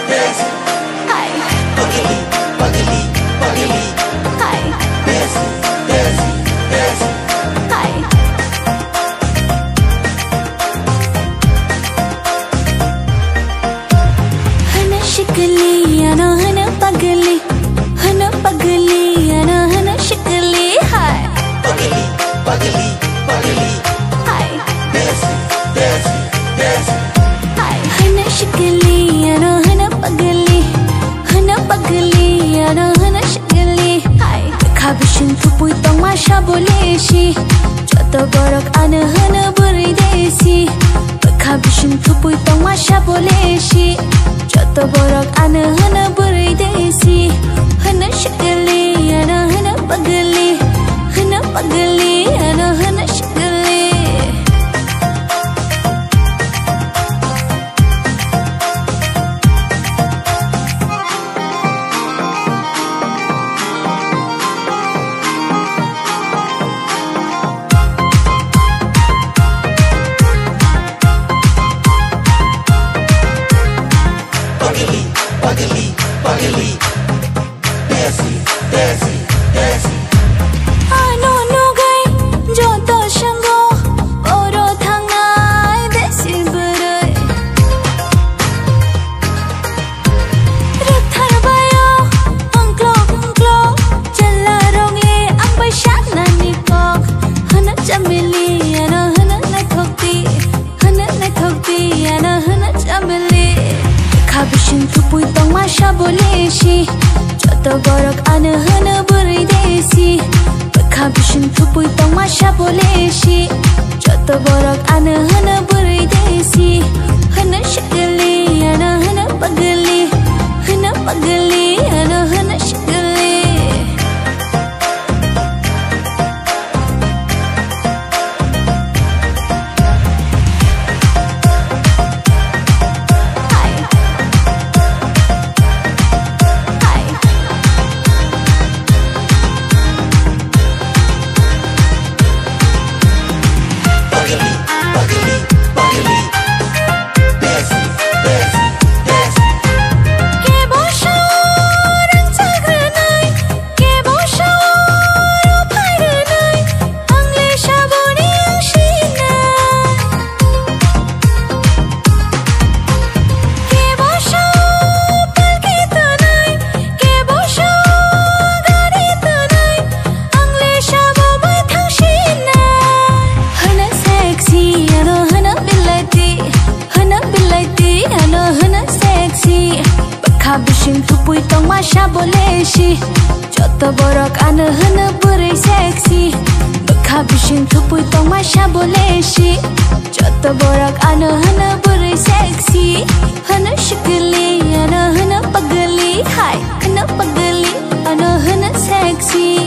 desi, Hi, pagili, pagili, pagili, hi, desi, desi, desi. hi. Hana shikli, ano hana pagli, ano hana shikli. Hi, Pagili, pagili, pagili, hi, desi, desi, desi. hi. Hana shikli, ano hana pagli, ano hana shikli. Hi. Kabishin tupui tong masha boleshi, joto borok ana hana buri desi. Kabishin tupui tong masha boleshi, joto borok ana hana buri desi. Hana shikli, ano hana pagli, ano hana shikli. Pagili, pagili, pagili, desi, desi, desi. Ano nugai joto shango oro thangai desi burai rathar bayo angklo challa rongle ambai shanani ko hana chamili ano hana na thokti ano hana chamili kabishin tupui tong masha boleshi joto borok ana hana buri desi kabishin tupui tong masha boleshi joto borok ana hana buri desi hana shikli ano hana pagli ano hana shikli. Hi, hi. Pagili, pagili, pagili, desi, desi, desi. Ke bosho rang chagranai, ke bosho ro phairanai, angle shaboni angshina. Ke bosho palki tanai, ke bosho gari tanai, angle shabo mai thangshina. Hana sexy, ano hana bilaiti, ano hana sexy. Kabishin tupui tong masha boleshi, joto borok ana hana buri sexy. Kabishin tupui tong masha boleshi, joto borok ana hana buri sexy. Hana shikli, ano hana pagli, hi, hana pagli, ano hana sexy.